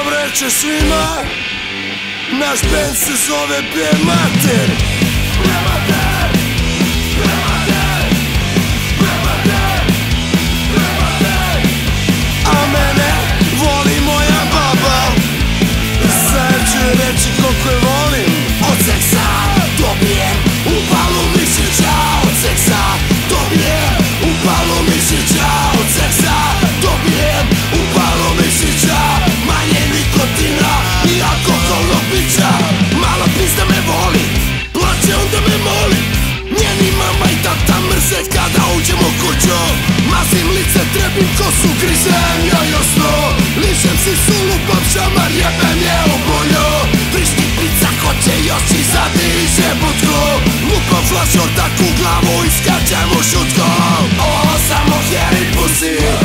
veče svima. Naš band se zove Mater. A mene voli moja baba. Sad ću reći koliko je volim. Od seksa dobijem upalu mišića. Od seksa dobijem upalu mišića. Od seksa dobijem upalu mišića. Manje nikotina i alkoholnog pića. Mala pizda me voli, plaće onda me moli. Njeni mama i tata mrze kada uđem u kuću. Mazim lice, trebim kosu, grizem joj osno. Lišem si lupam šamar, jebem je u bulju. Prišti pizza, hoće još i zadiše budku. flash ortak u glavu i skačem u šutko. Ovo samo heri pusi,